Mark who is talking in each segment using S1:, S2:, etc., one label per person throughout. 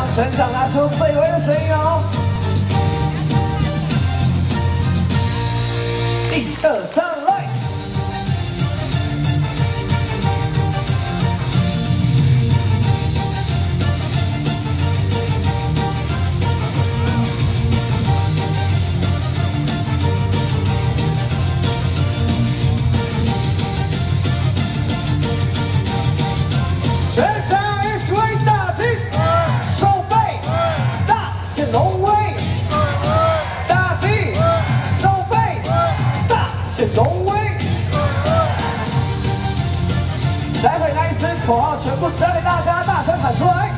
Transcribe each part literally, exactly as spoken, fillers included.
S1: 全场拿出最威的声音哦！一二三，来！全场一起为大气，手背大显龙威，大气，手背大显龙威。待会那一次口号全部交给大家，大声喊出来。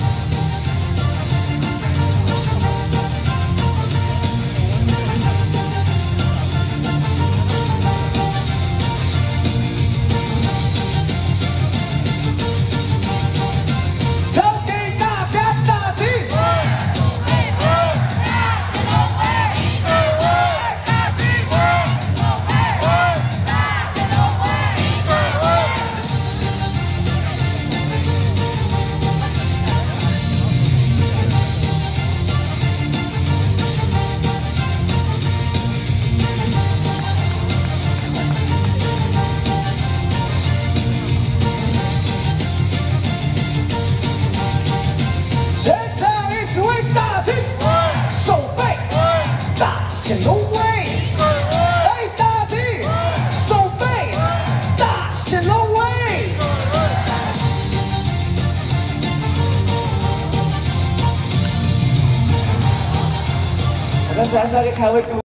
S1: 显龙威，哎，大气，手背大显龙威。那是还是要给开胃。